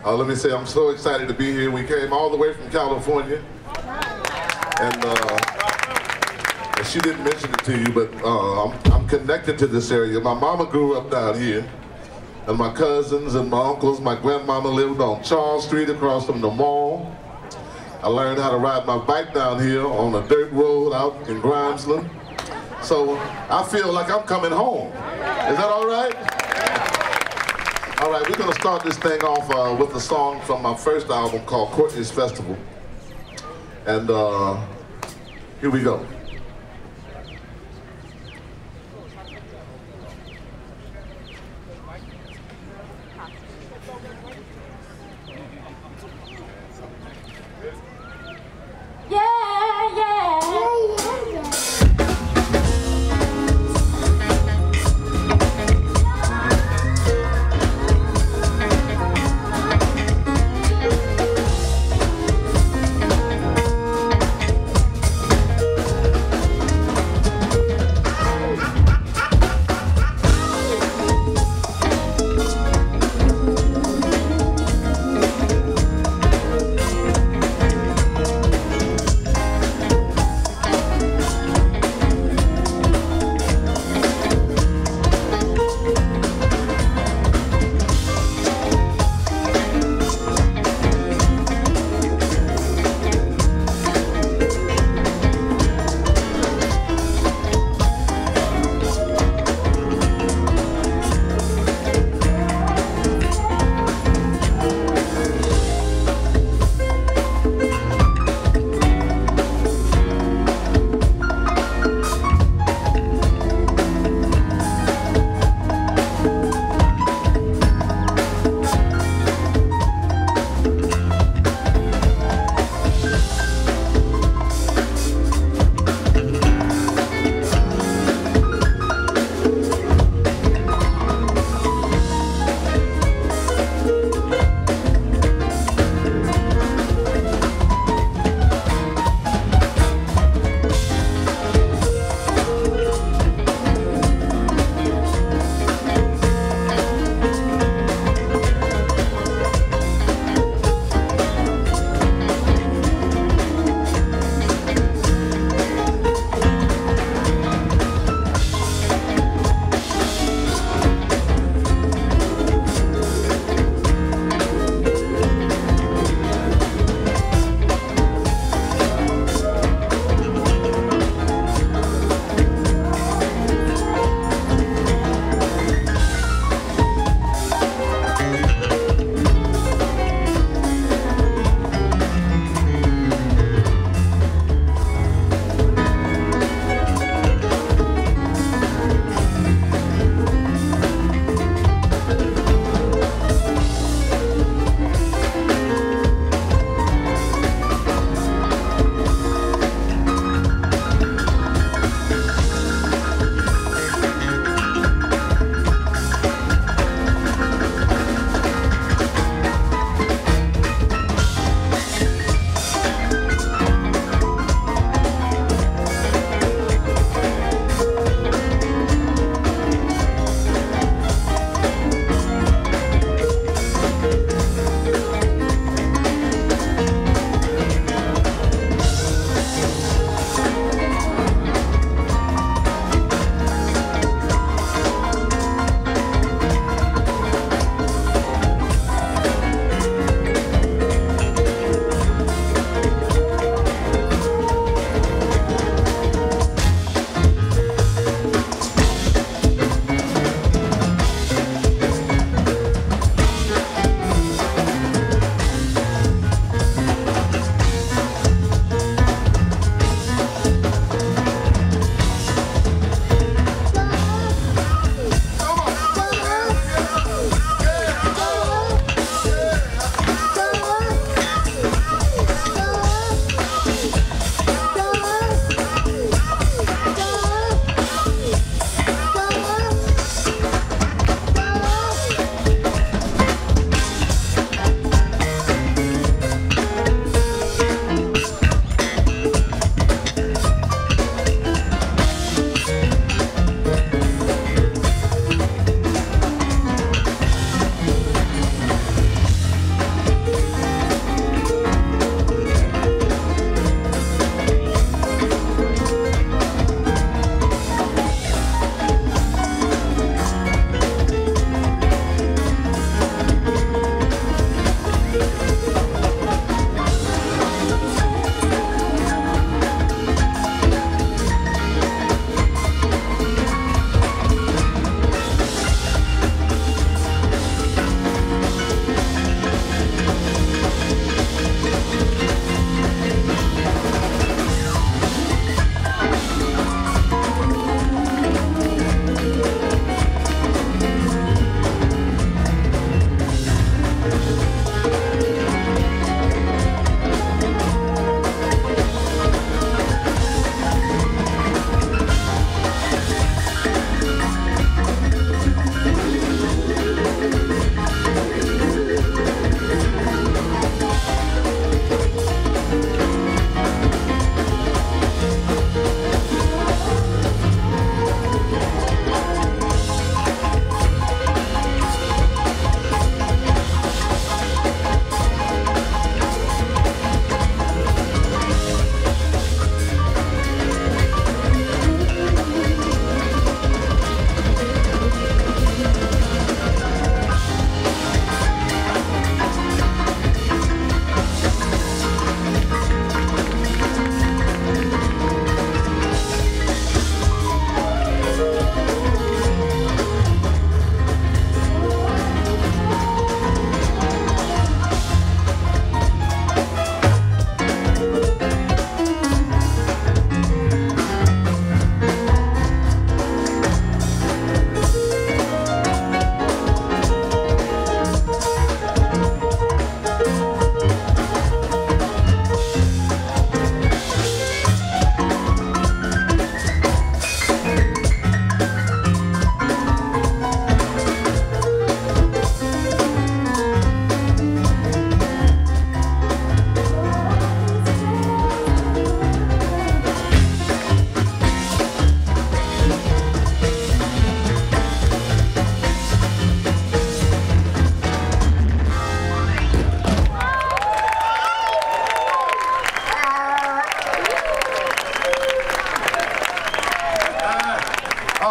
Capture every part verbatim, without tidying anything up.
Uh, let me say I'm so excited to be here. We came all the way from California. And uh, she didn't mention it to you, but uh, I'm, I'm connected to this area. My mama grew up down here. And my cousins and my uncles, my grandmama lived on Charles Street across from the mall. I learned how to ride my bike down here on a dirt road out in Grimesland. So I feel like I'm coming home. Is that all right? All right, we're gonna start this thing off uh, with a song from my first album called Courtney's Festival. And uh, here we go. Yeah.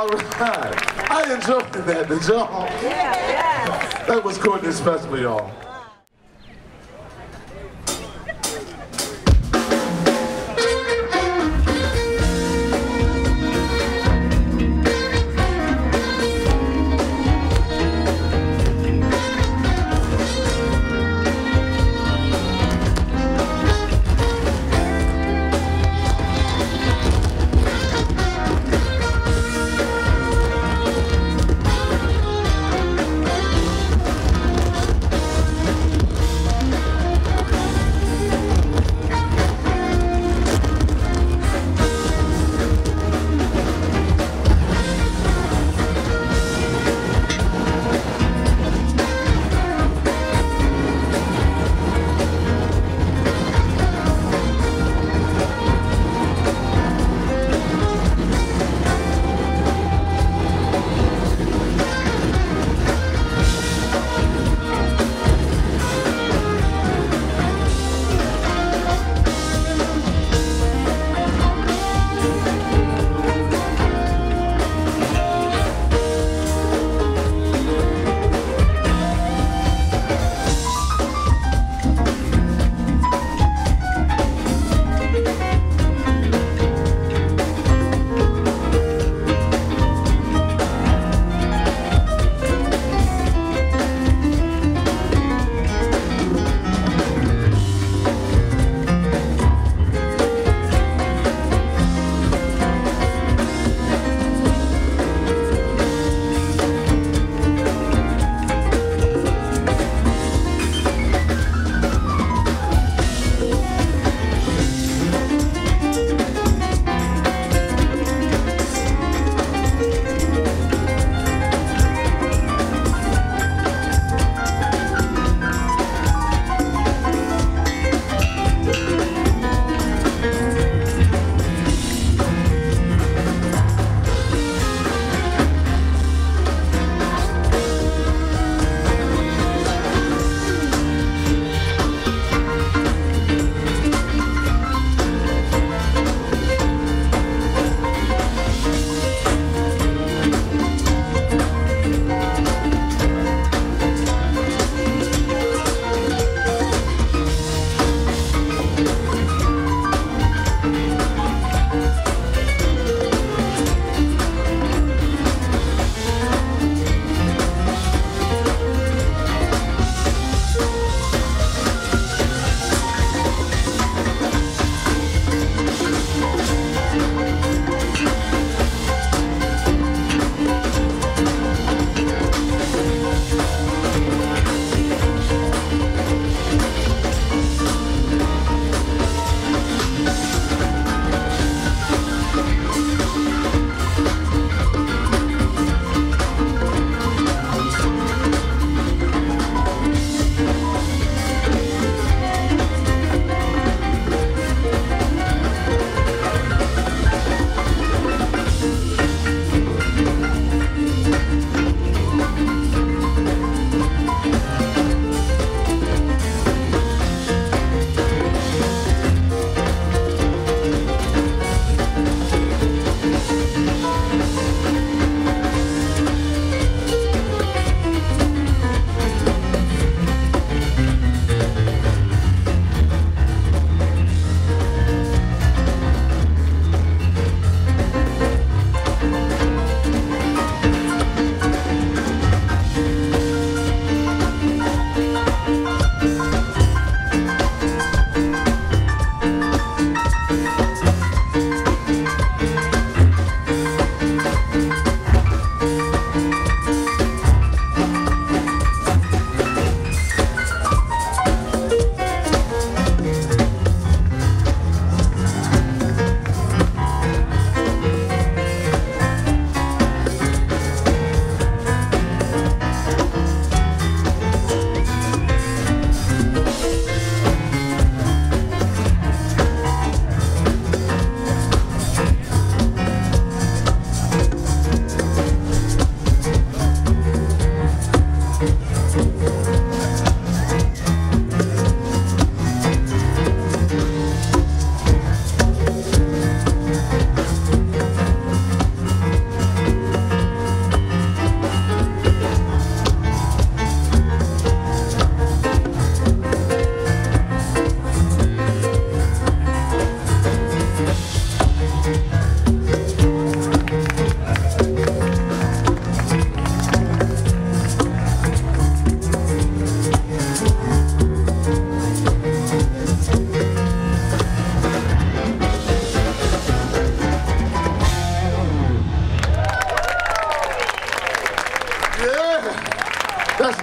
All right. I enjoyed that, did y'all? Yeah, yeah. That was Courtney Special, y'all.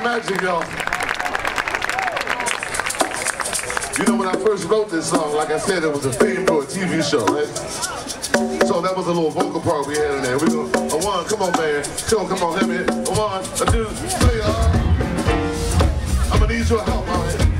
magic, y'all. You know, when I first wrote this song, like I said, it was a theme for a T V show, right? So that was a little vocal part we had in there. We go, a one, come on, man. Come on, come on, hit me. A one, a two, three, uh. I'm gonna need your help, all right?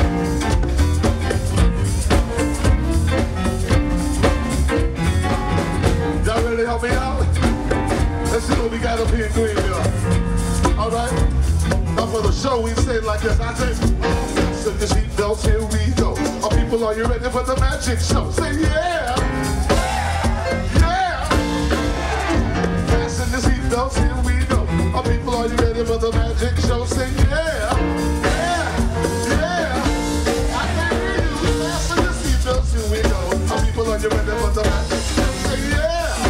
Y'all ready to help me out? Let's see what we got up here in Greenville. All right? Now for the show, we say it like this. I say, fasten your seatbelts, here we go. All people, are you ready for the magic show? Say yeah. Yeah. Fasten your seatbelts, here we go. All people, are you ready for the magic show? Say yeah. Yeah. Yeah. I can hear you. Fasten your seatbelts, here we go. All people, are you ready for the magic show? Say yeah.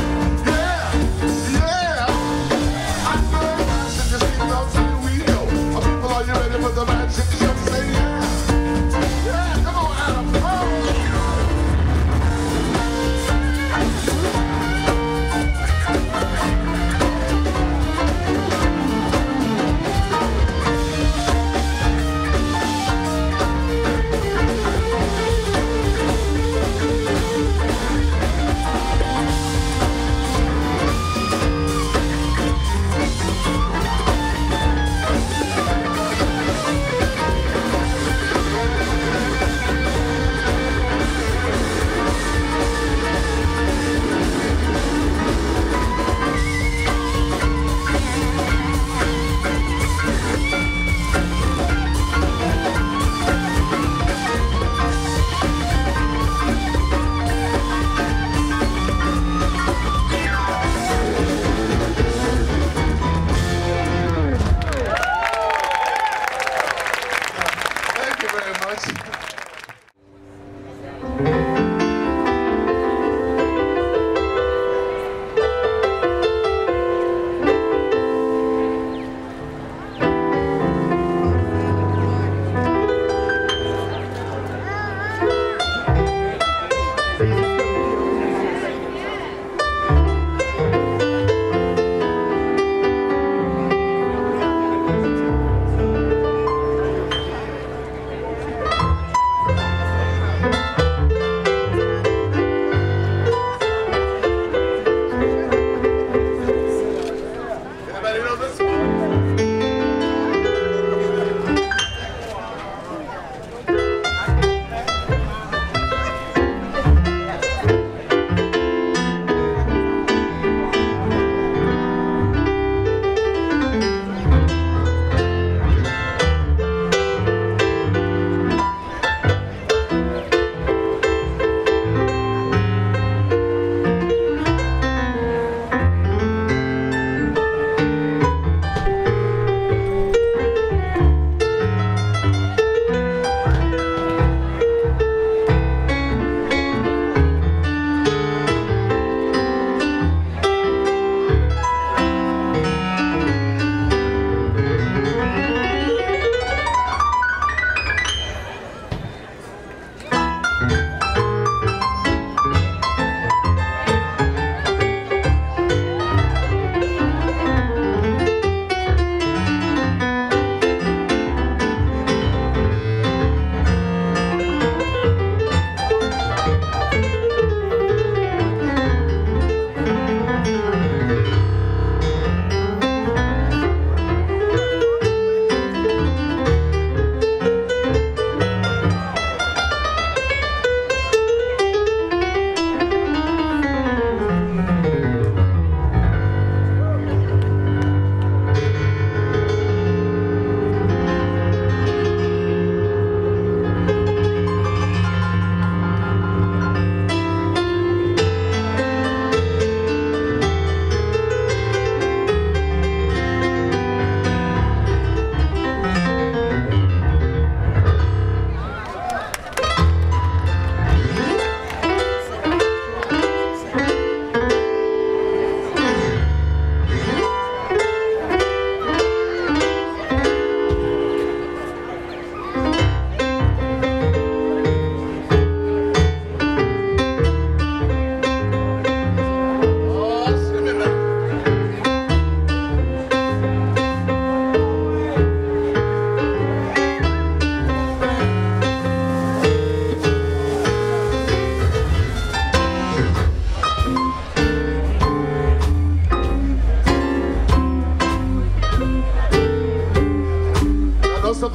For the magic show, say yeah. Yeah, come on, Adam. Oh.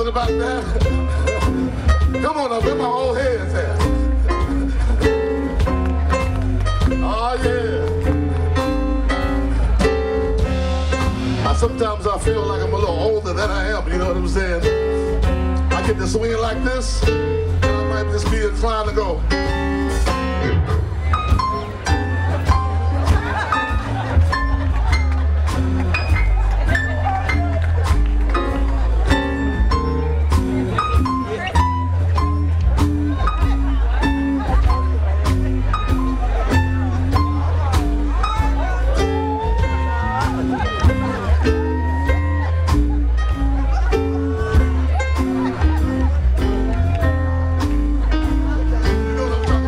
about that? Come on up, where my old heads at? Oh yeah. I, sometimes I feel like I'm a little older than I am, you know what I'm saying? I get to swing like this, and I might just be inclined to go. You know what I'm talking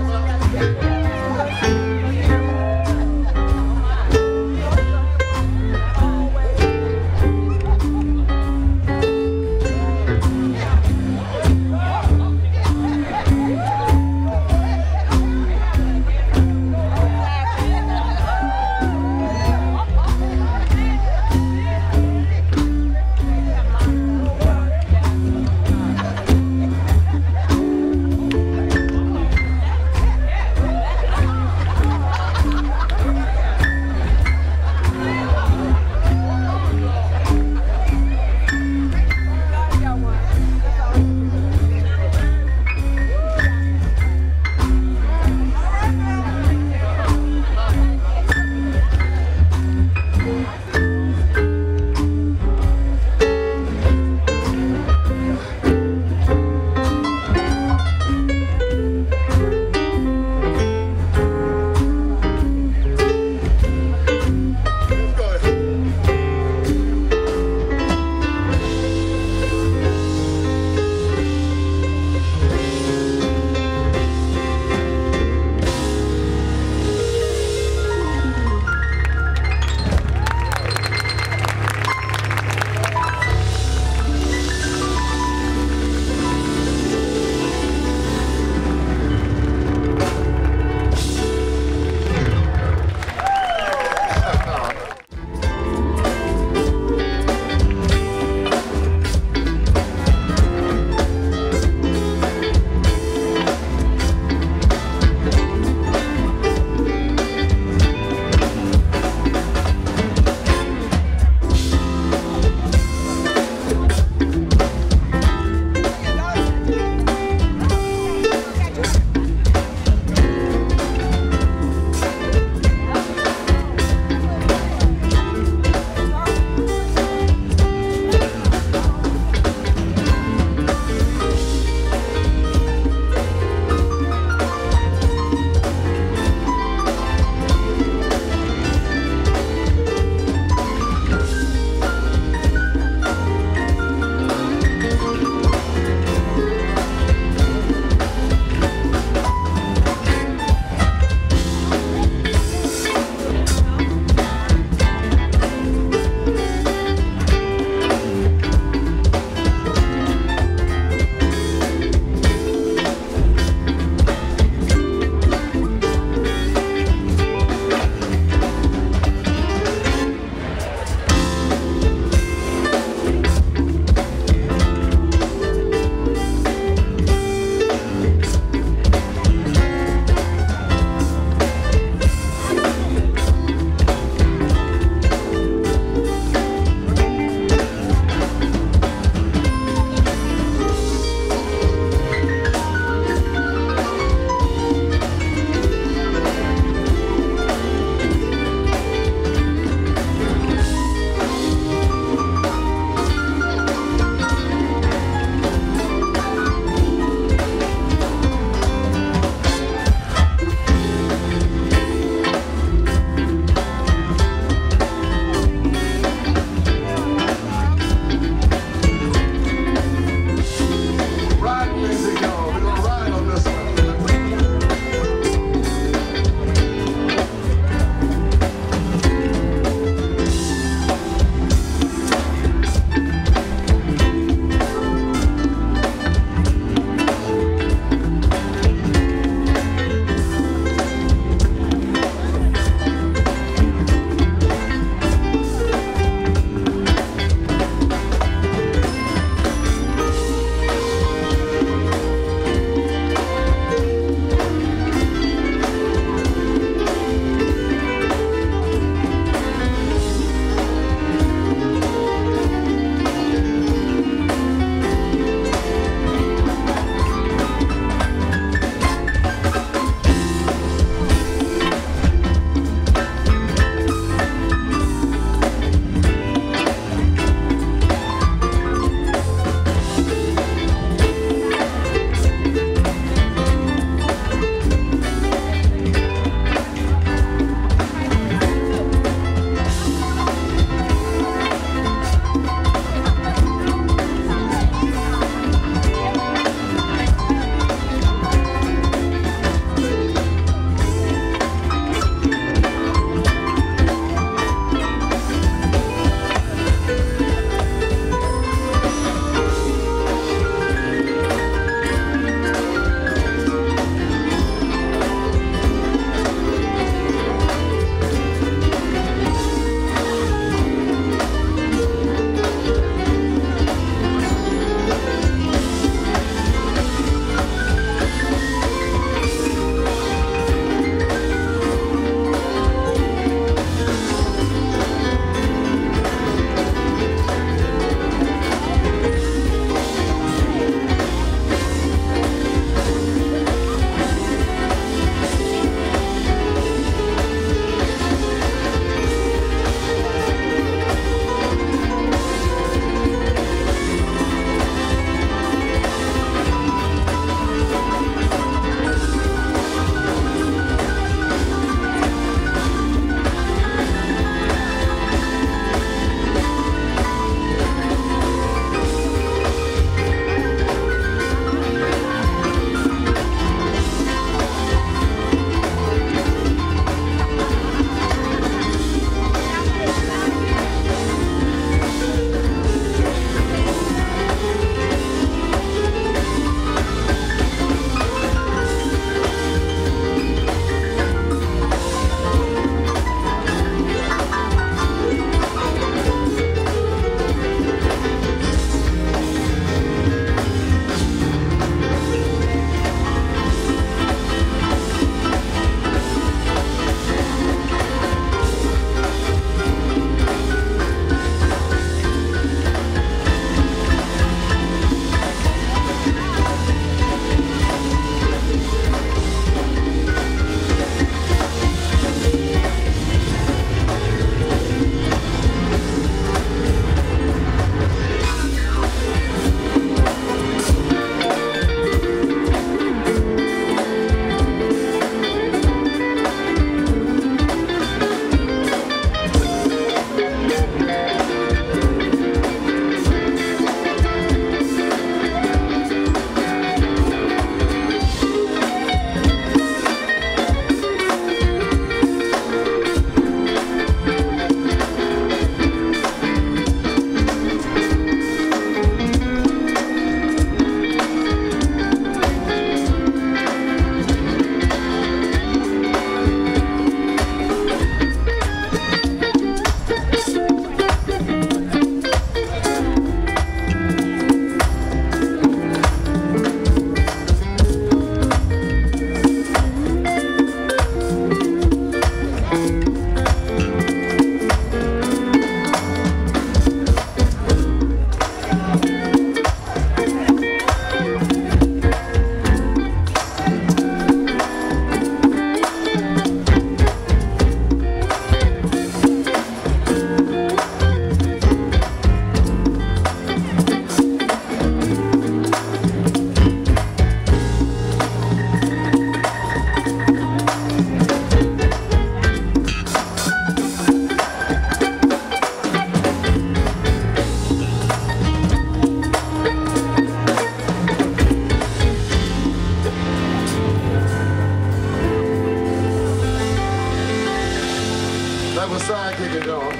have a sidekick, y'all.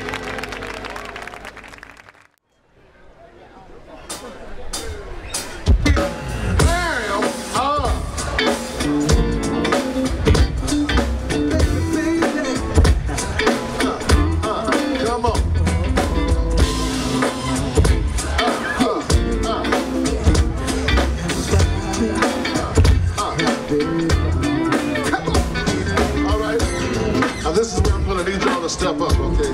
This is where I'm gonna need y'all to step up, okay?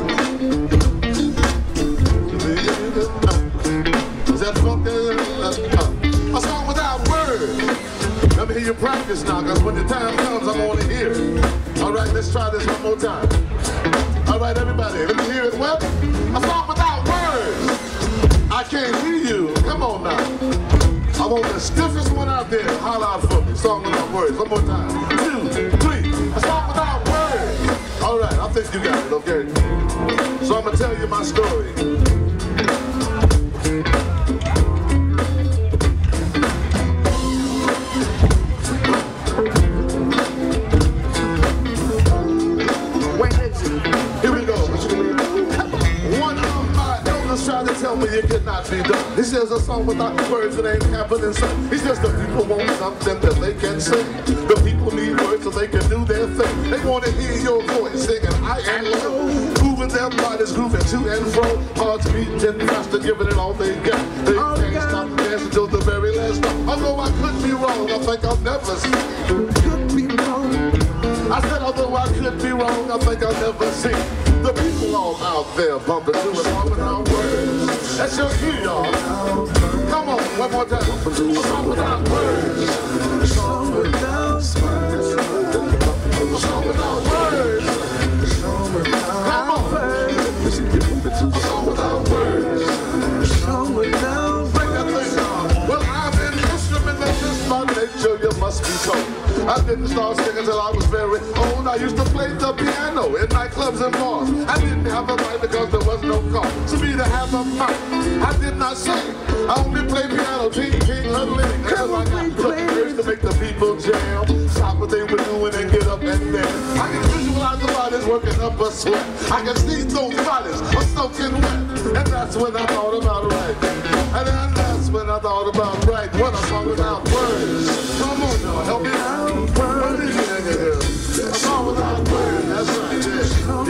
Is that fucking? A song without words. Let me hear you practice now, because when the time comes, I want to hear it. All right, let's try this one more time. All right, everybody, let me hear it. Well, a song without words. I can't hear you. Come on now. I want the stiffest one out there. Holler out for me. Song without words. One more time. Two, three. A song without words. All right, I think you got it, okay? So I'm gonna tell you my story. Here we go. One of my elders tried to tell me it could not be done. He says a song without words, it ain't happening. So he says the people want something that they can say. The people need words so they can do their thing. They want to hear your voice singing high and low, moving their bodies, grooving to and fro. Hard to beat, ten faster, giving it all they got. They can't stop dancing till the very last note. Although I could be wrong, I think I'll never see. Could be wrong. I said although I could be wrong, I think I'll never see. The people all out there bumping to it, bumping our words. That's your cue, y'all. Come on, one more time. A song without words. A song without words. A song without words. Come on. A song without words. A song without words. Bring that thing on. Well, I'm an instrument that is by nature, you must be told. I didn't start singing till I was very old. I used to play the piano in nightclubs and bars. I didn't have a mic because there was no car. To me to have a mic, I did not sing. I only play piano, ting, ting, huddling. Until I got the urge to make the people jam. Stop what they were doing and get up and dance. I can visualize the bodies working up a sweat. I can see those bodies are soaking wet. And that's when I thought about right. And then that's when I thought about right. What a song without words. Come on, y'all, help me out. A song without words, that's right, yeah.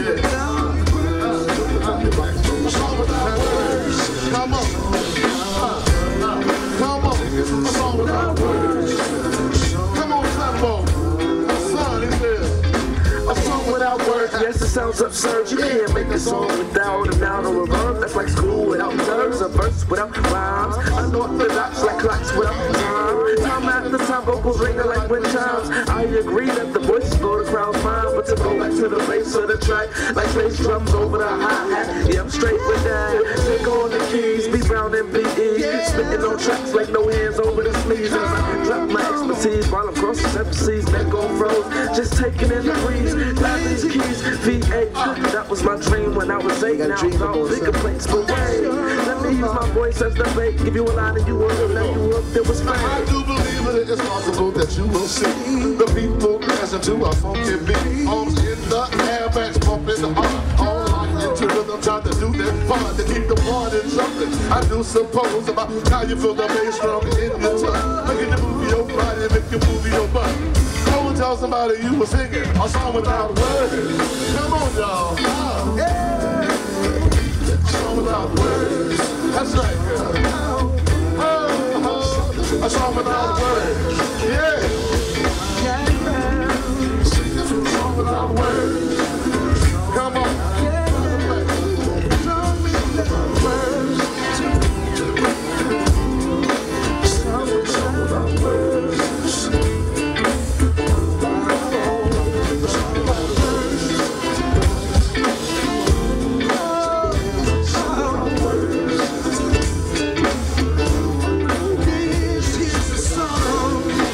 yeah. A song without words, come on. Uh, uh, come on, a song without words. Come on, Sambo. Son, he says, a song without words. Yes, it sounds absurd. You can't make a song without a noun or a verb. That's like school without nerves, a verse without rhymes. Unorthodox like clocks without time. Time after time, vocals ring like wind chimes. I agree that the voices go to crowd's mind, but to go back to the bass of the track, like bass drums over the hi-hat. Yeah, I'm straight with that. Take on the keys, be brown and B E. Spitting on tracks like no hands over the sleeves. As I drop my expertise while I'm crossing seven seas, neck on froze, just taking in the breeze. Grabbing these keys, V A. That was my dream when I was eight. Now I'm out bigger plates, but wait. Let me use my voice as the bait. Give you a line and you will let you up. There was fame. I do believe that it's possible that you will see the people dancing to a funky beat. Arms in the air, backs pumping hard. All locked into rhythm, trying to do their part to keep the party jumping. I do suppose about how you feel the bass drum in your tongue, making you move your body, make you move your butt. Go and tell somebody you were singing a song without words. Come on, y'all. Oh. Yeah. A song without words. That's right, girl. Oh, oh. A song without words. Yeah. Sing a song without words. Come on. This is a song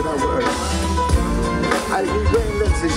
without words. I you bring Linsey.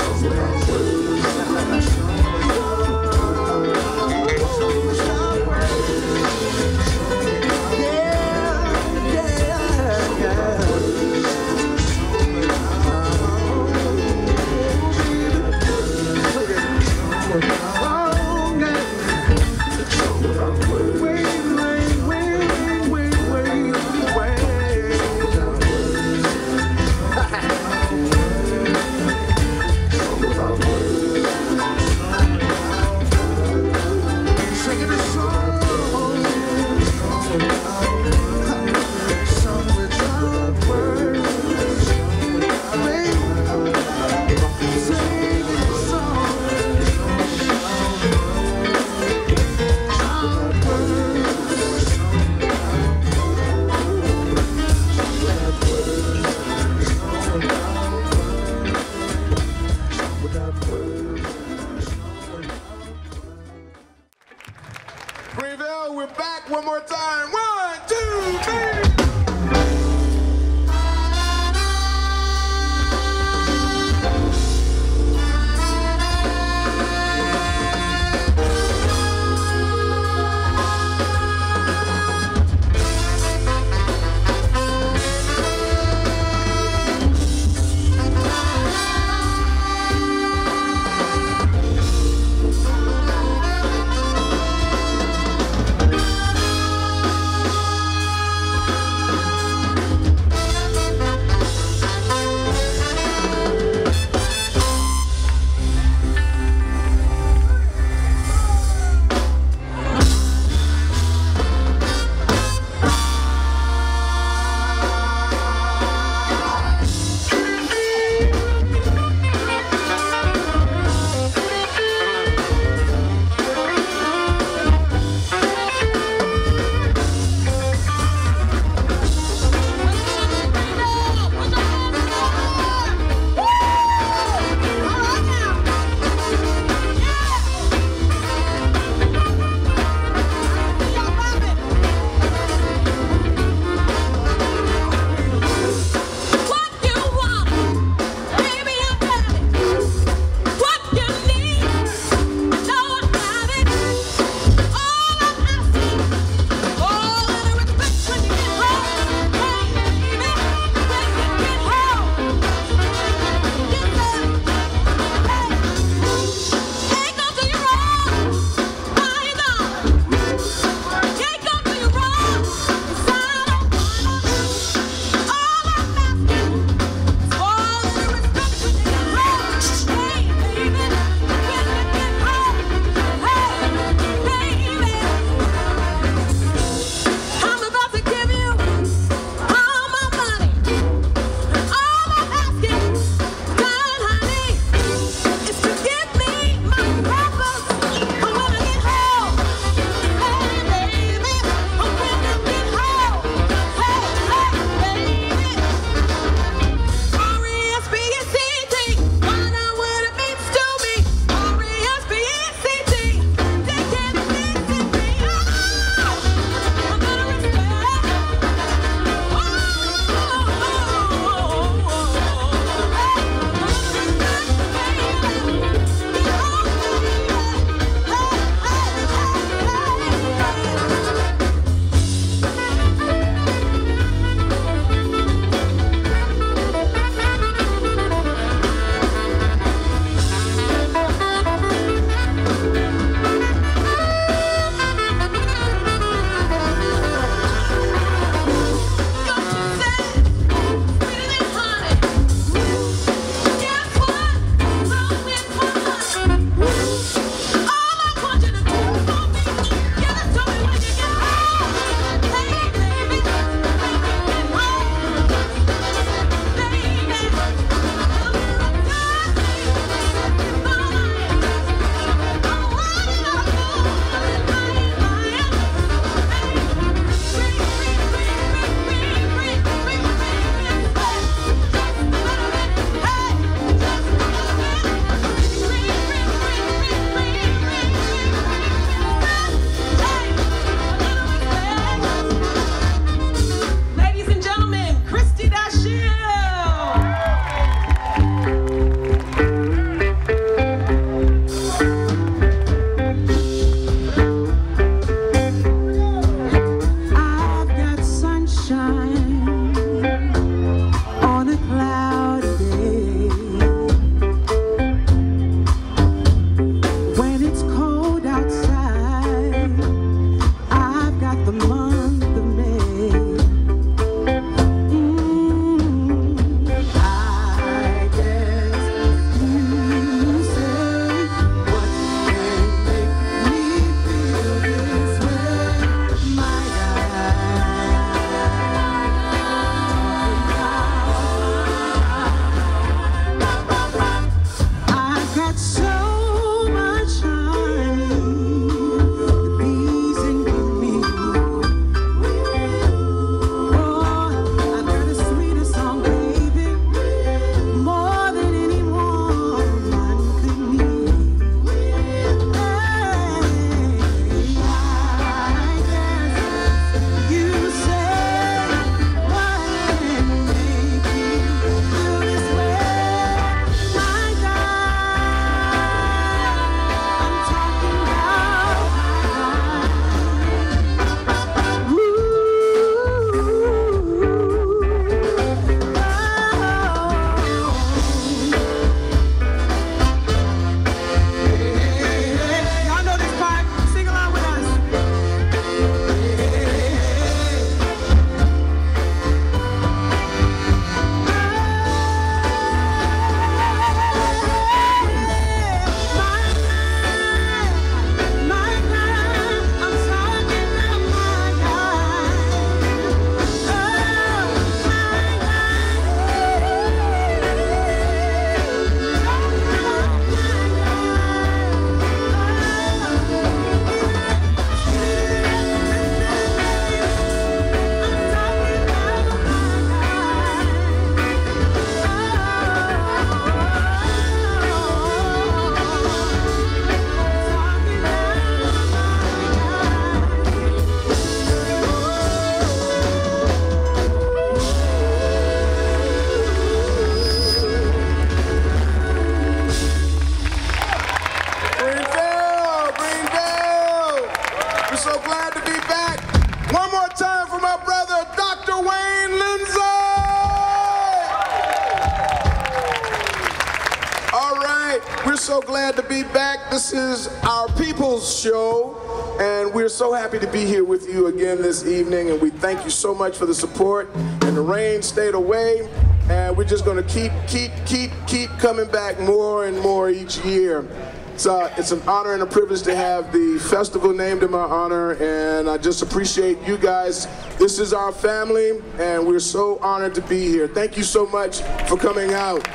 We're so glad to be back. This is our People's Show, and we're so happy to be here with you again this evening, and we thank you so much for the support. And the rain stayed away, and we're just going to keep, keep, keep, keep coming back more and more each year. It's, uh, it's an honor and a privilege to have the festival named in my honor, and I just appreciate you guys. This is our family, and we're so honored to be here. Thank you so much for coming out.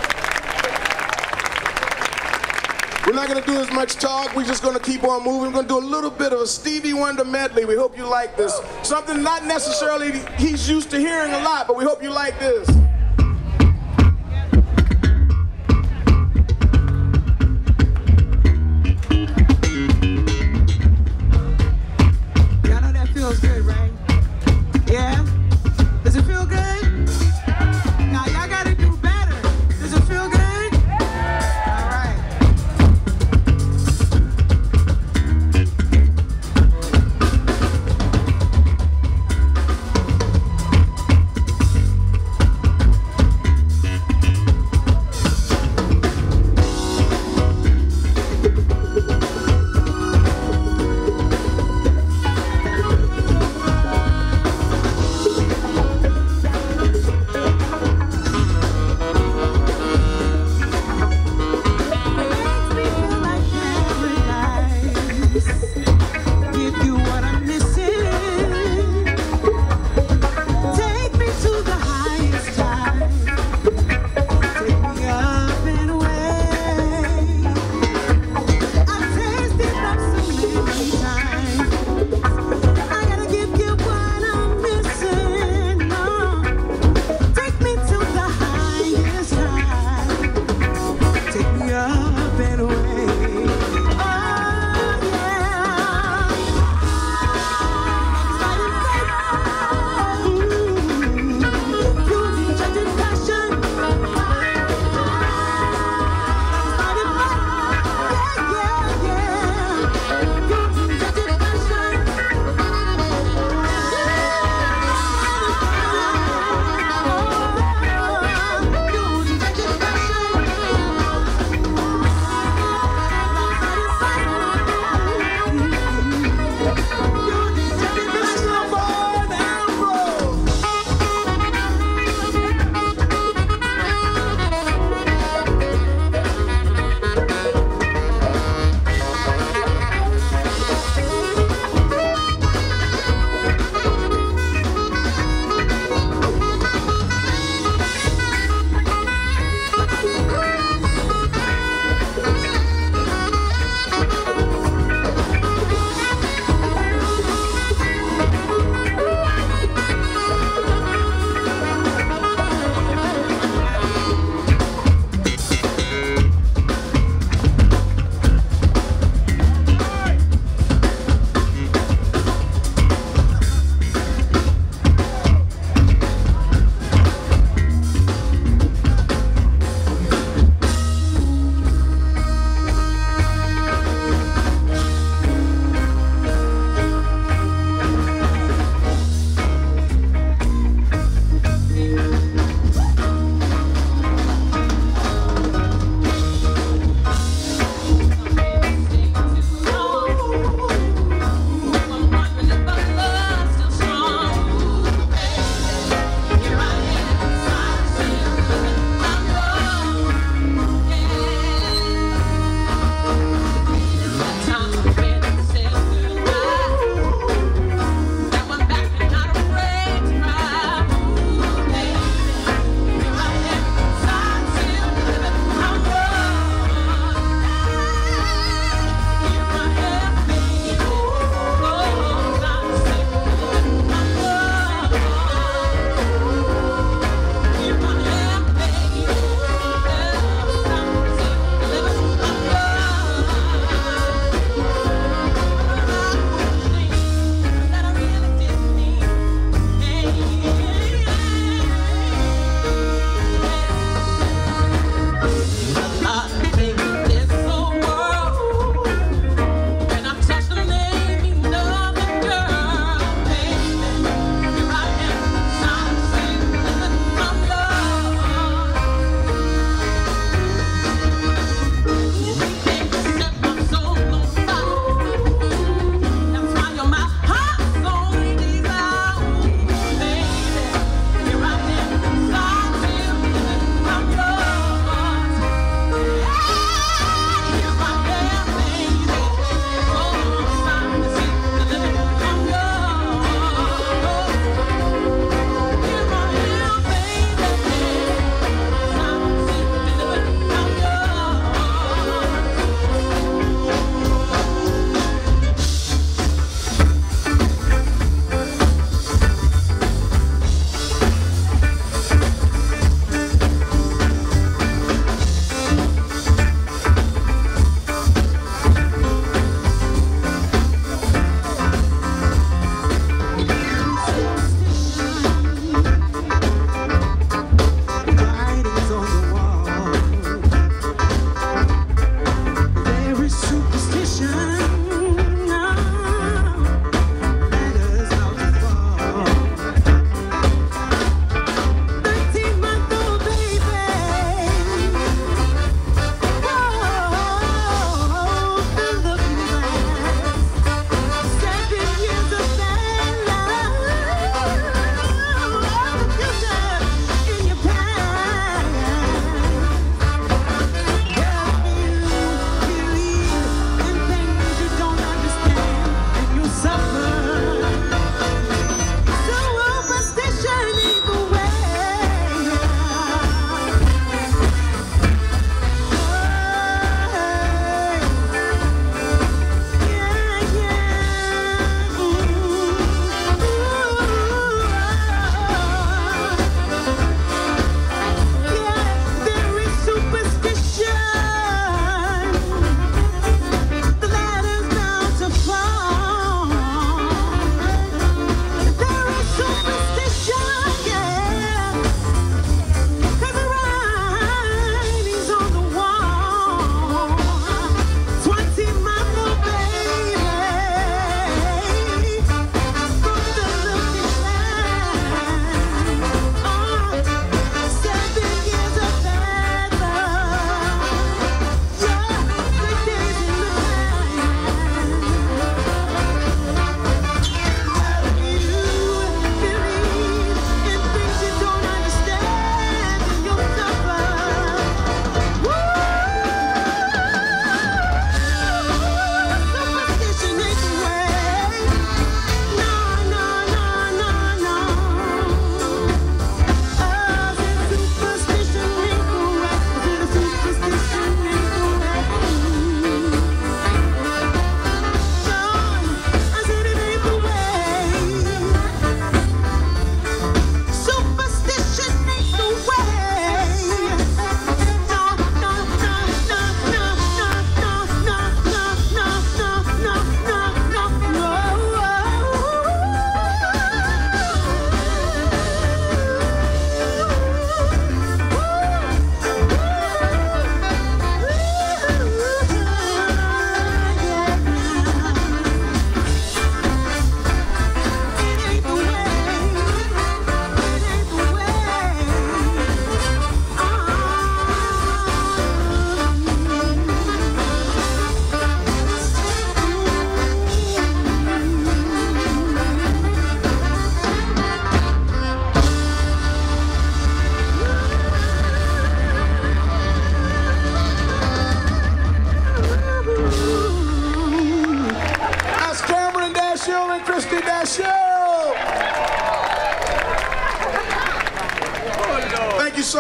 We're not going to do as much talk. We're just going to keep on moving. We're going to do a little bit of a Stevie Wonder medley. We hope you like this. Something not necessarily he's used to hearing a lot, but we hope you like this. Y'all know that feels good, right? Yeah? Does it feel good? Now y'all got to do better. Does it feel good?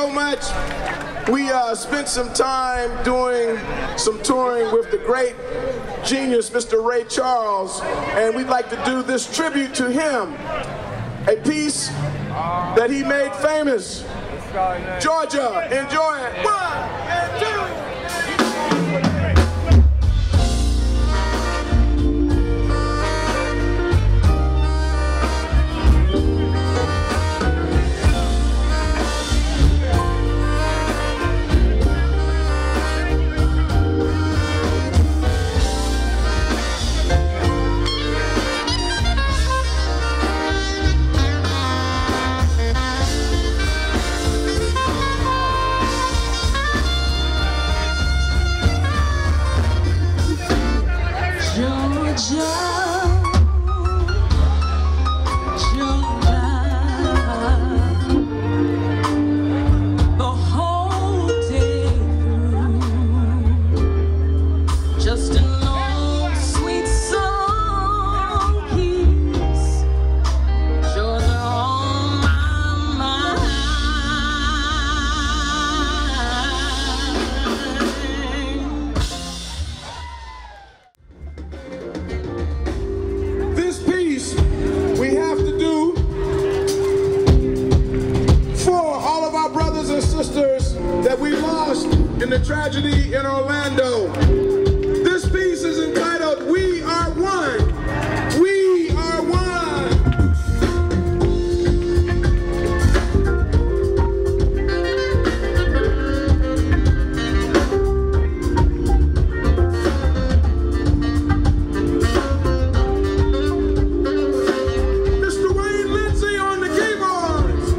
so much. We uh, spent some time doing some touring with the great genius, Mister Ray Charles, and we'd like to do this tribute to him, a piece that he made famous. Georgia, enjoy it. One and two. That we lost in the tragedy in Orlando. This piece is entitled, We Are One. We are one. Mister Wayne Linsey on the keyboards.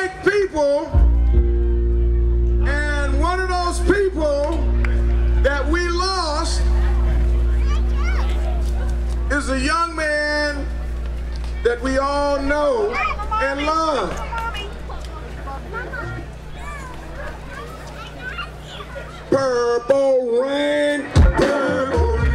great people, and one of those people that we lost is a young man that we all know and love. Purple rain, purple rain.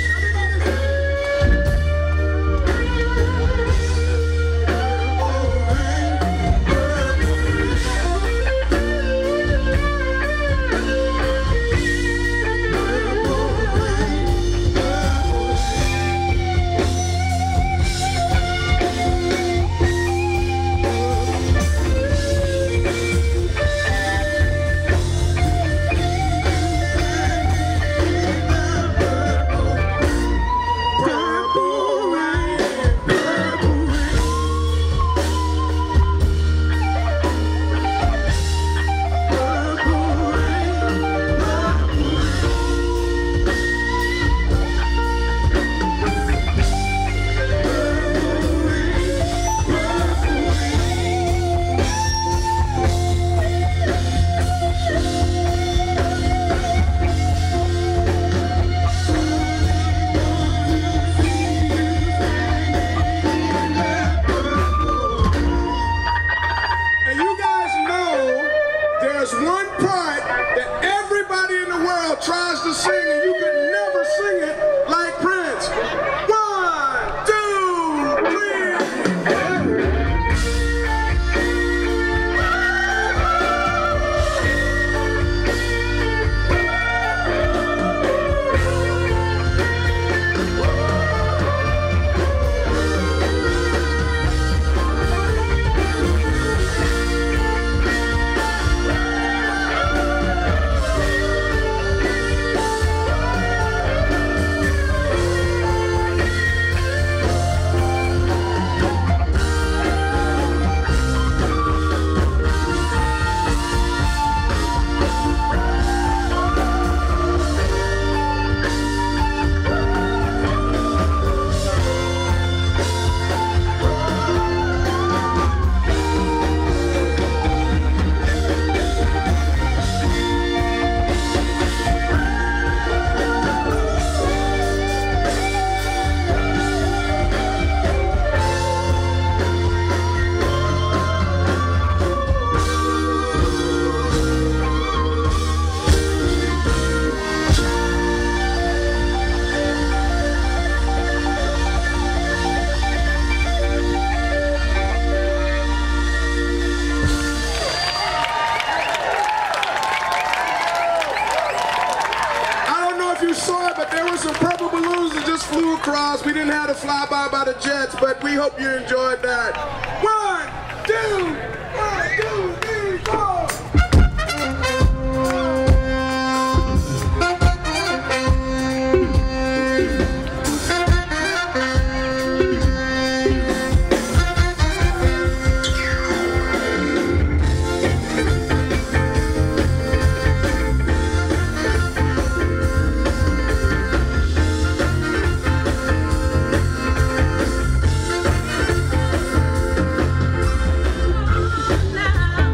Tries to sing and you can never sing it like Prince. One, two, three. We didn't have to fly by by the jets, but we hope you enjoyed that. One, two, one, two, three, four. Now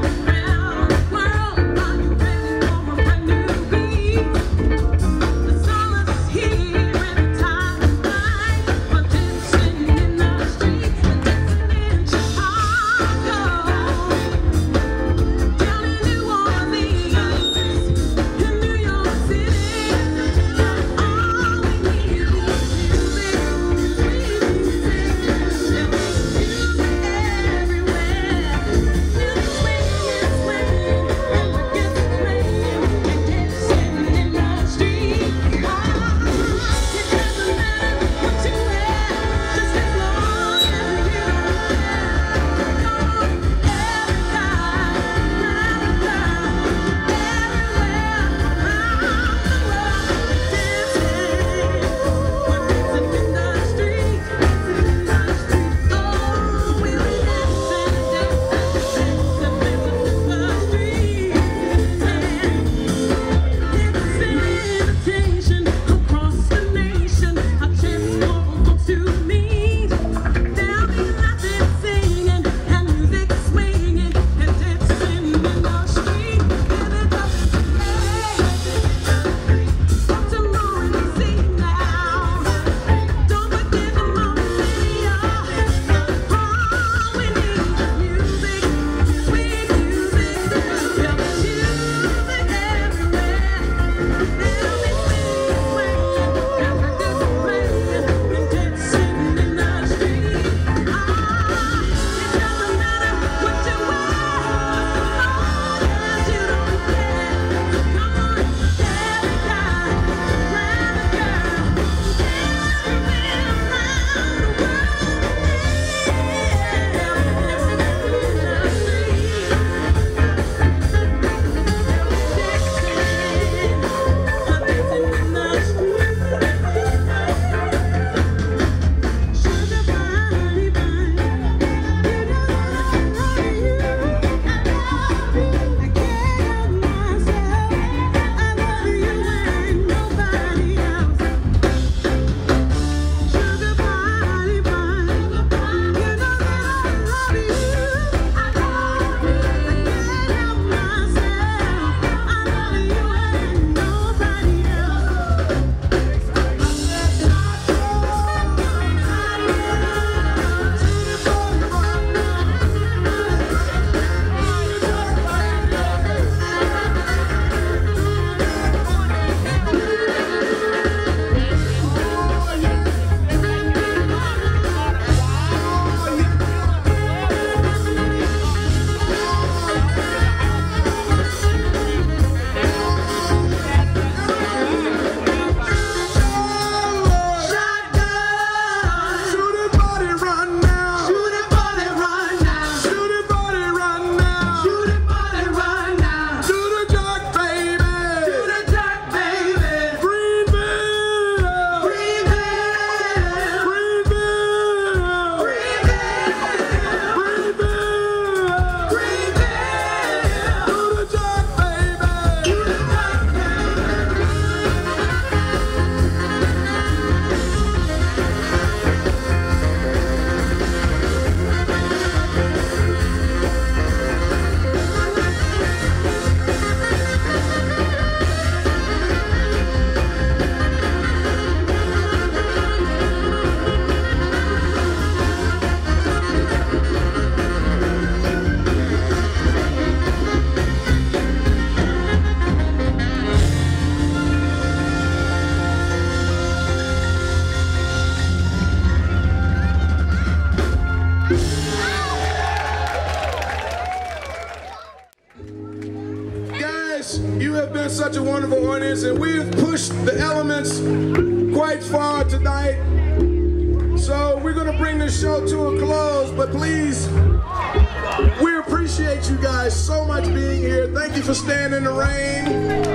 such a wonderful audience, and we've pushed the elements quite far tonight. So we're going to bring this show to a close, but please, we appreciate you guys so much being here. Thank you for staying in the rain.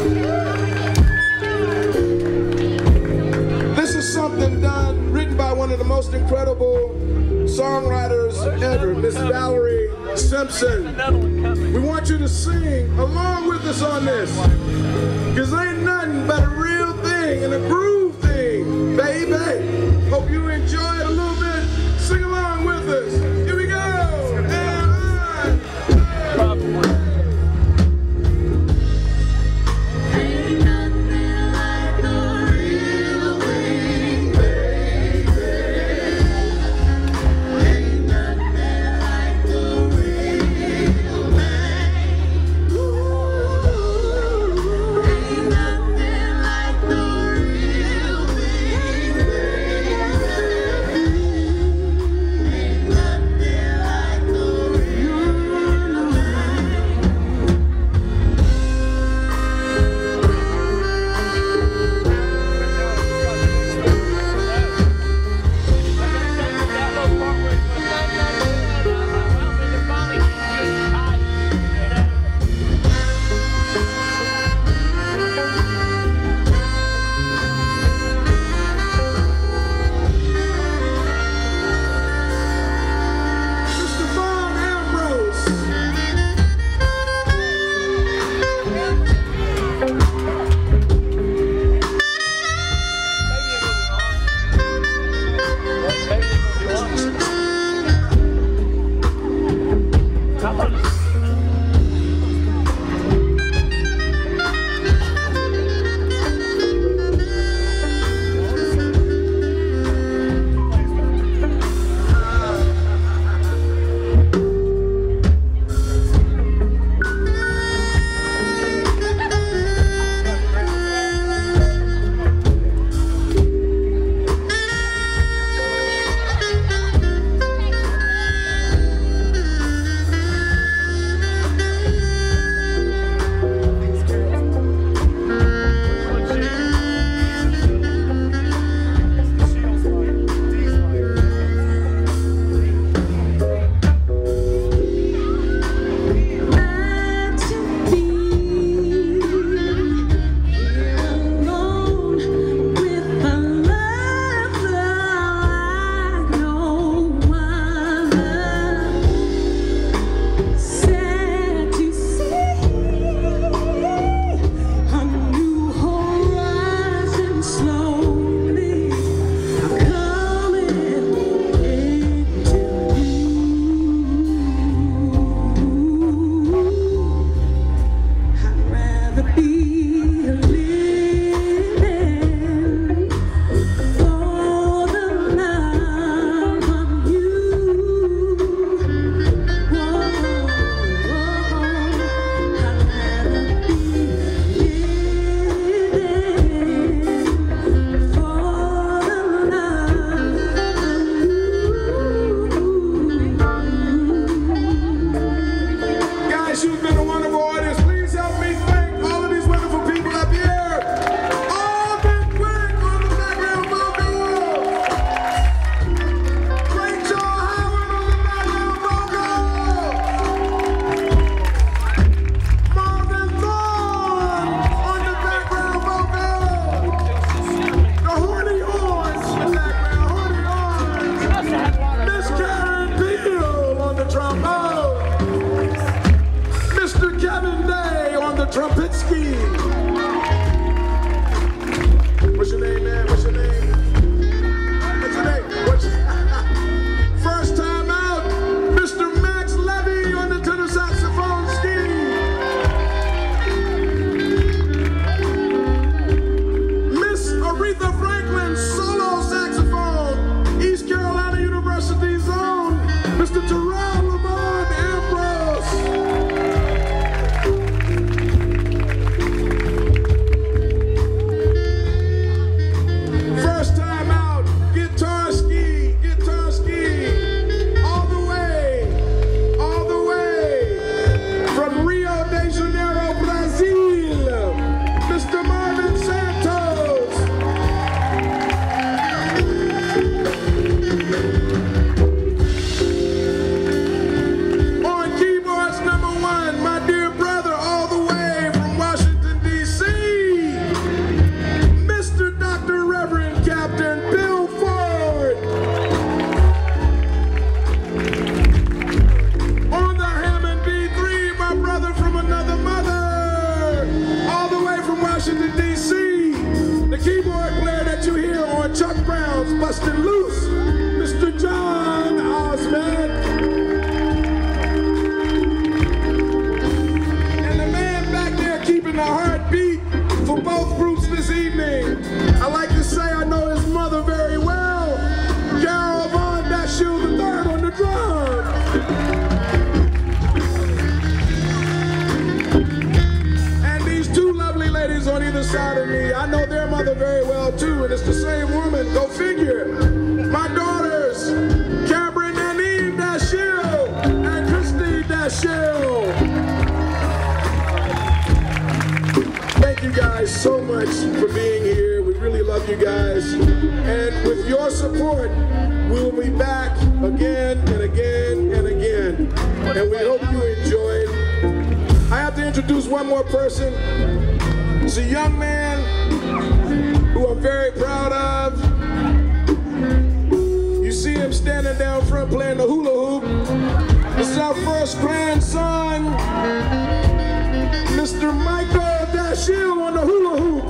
This is something done, written by one of the most incredible songwriters ever, Miss Valerie Simpson. We want you to sing along with us on this, because ain't nothing but a real thing and a groove thing, baby. Hope you enjoy it a little bit. Sing along with us. Here we go. And on. Ain't nothing like the real thing, baby. Ain't nothing like the real thing. Ooh, ain't nothing like the real thing, baby. Ain't nothing like the real thing. Mister Vaughn Ambrose. Guys, you've been a wonderful audience. Please help me thank all of these wonderful people up here. All been quick on the background vocals. Rachel Howard on the background vocals. Marvin Thorne on the background vocals. The Horny Horns in the background, Horny Horns. Miss Karen Peel on the trombone. Mister Kevin Day on the trumpet ski. What's your name, man? What's your name? What's your name? What's your... First time out, Mister Max Levy on the tenor saxophone ski. Miss Aretha Franklin, solo saxophone, East Carolina University's own, Mister Terrell Lamont Ambrose. First time out, guitar ski, guitar ski, all the way, all the way from Rio de Janeiro, Brazil, mother very well too, and it's the same woman, go figure. My daughters, Cameron and Eve Dashiell and Christy Dashiell. Thank you guys so much for being here. We really love you guys. And with your support, we will be back again and again and again. And we hope you enjoyed. I have to introduce one more person. It's a young man who I'm very proud of. You see him standing down front playing the hula hoop. This is our first grandson, Mister Carroll Dashiell on the hula hoop.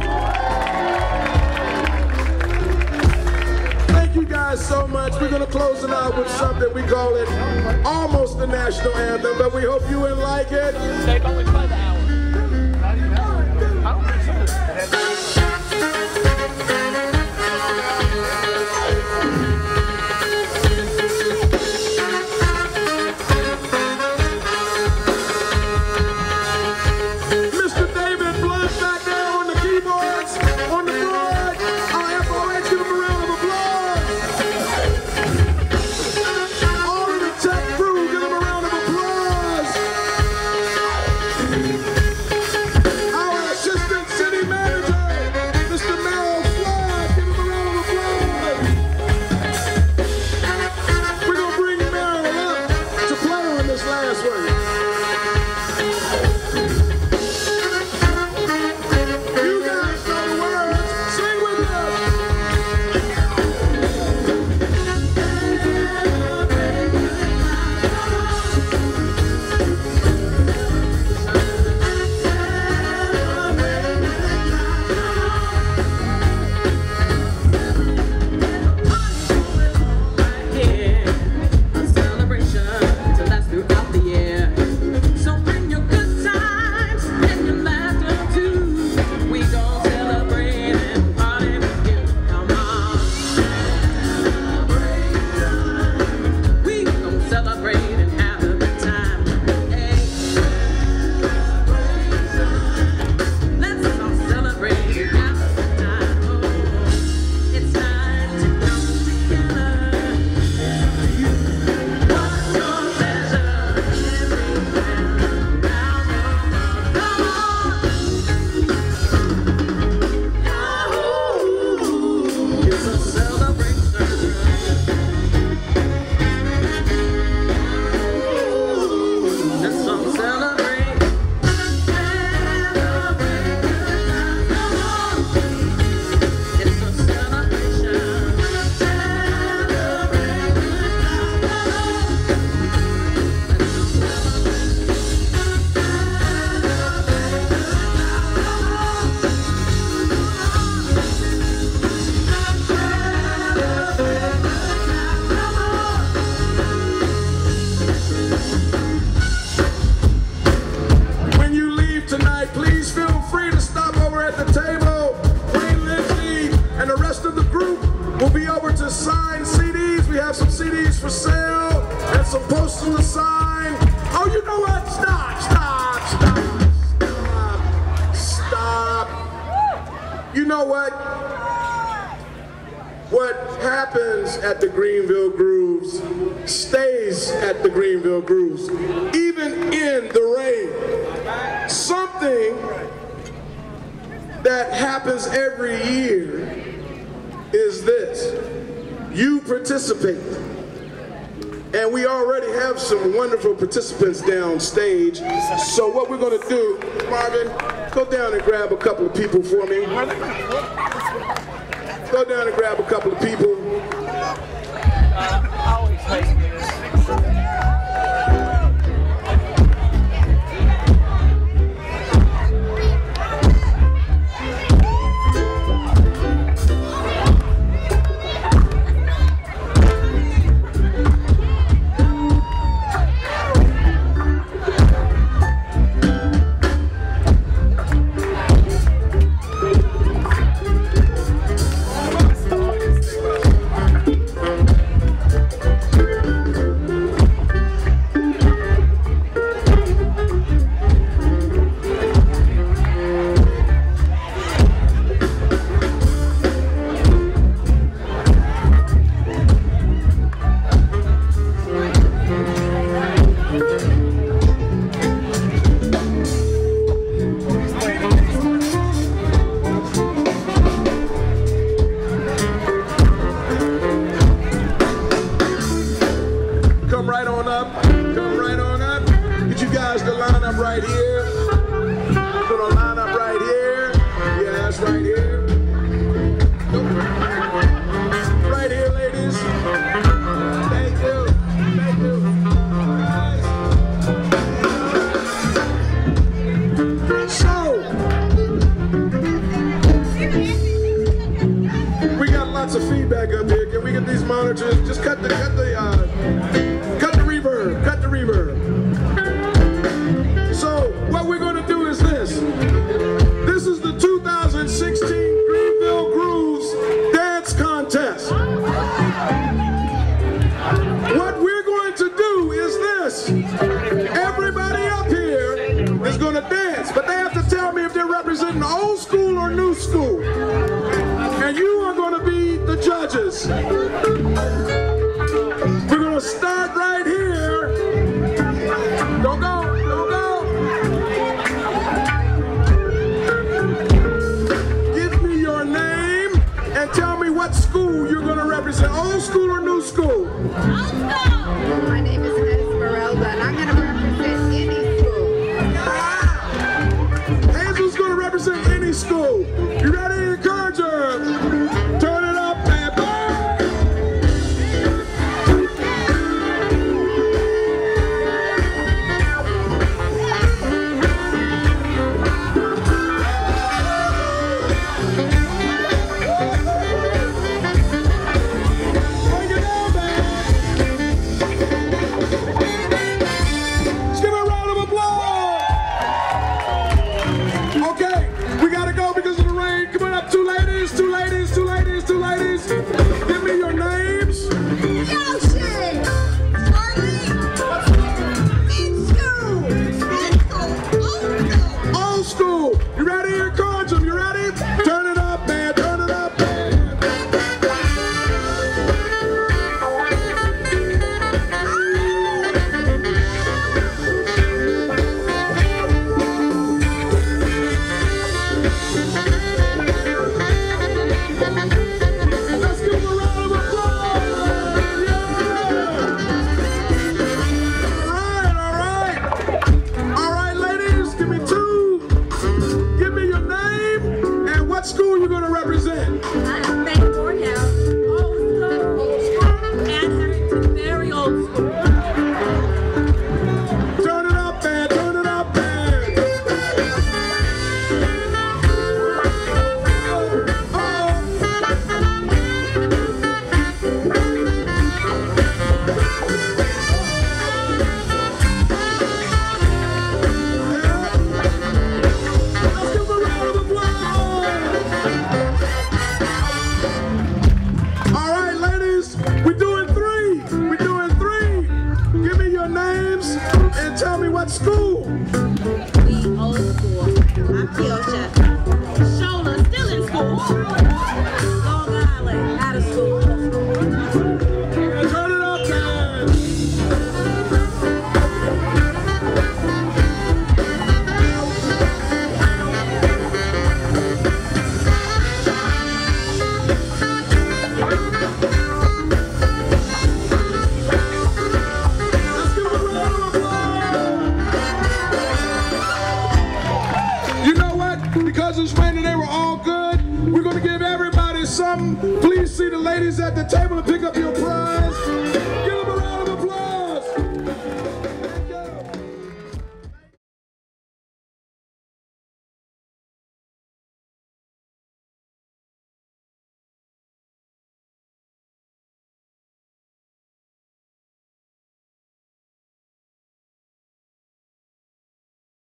Thank you guys so much. We're gonna close it out with something, we call it almost the national anthem, but we hope you will like it. They've only played the hour. I don't think so. At the Greenville Grooves stays at the Greenville Grooves, even in the rain. Something that happens every year is this: you participate. And we already have some wonderful participants downstage. So what we're gonna do, Marvin, go down and grab a couple of people for me. Go down and grab a couple of people. Uh, I always hate this. Thank lots of feedback up here. Can we get these monitors? Just cut the cut the uh, cut the reverb. Cut the reverb. So what we're going to do is this. This is the two thousand sixteen Greenville Grooves Dance Contest. What we're going to do is this. Everybody up here is going to dance, but they have to tell me if they're representing old school or new school. And you are going to be the judges. We're going to start right here. Don't go, don't go. Give me your name and tell me what school you're going to represent. Old school or new school? My name is Esmeralda, and I'm going to represent any school. Hazel's going to represent any school. You ready? Encourage her. Turn it up, Pepper. Bring it down, man. Let's give it a round of applause. Okay, we gotta go because of the rain. Come on up, two ladies, two ladies, two ladies, two ladies. Give me your names. Yoshi! Arlene! School! Old school. You ready? Encourage them. You ready? Turn it up, man. Turn it up, man. Let's give them a round of applause. Yeah. All right, all right. All right, ladies, give me two. Give me your name and what school you're going to represent. I'm Faith Morehouse. Old school. And Harrington, very old school. Turn it up, man. Turn it up, man. Let's give a round of applause. All right, ladies, we're doing three. We're doing three. Give me your names and tell me what school. We old school. I'm Kiosha. Shola, still in school. Long Island, out of school. Turn it up, man. Let's give a round of applause. You know what? Because it's raining, they were all good. We're going to give everybody something. Please see the ladies at the table and pick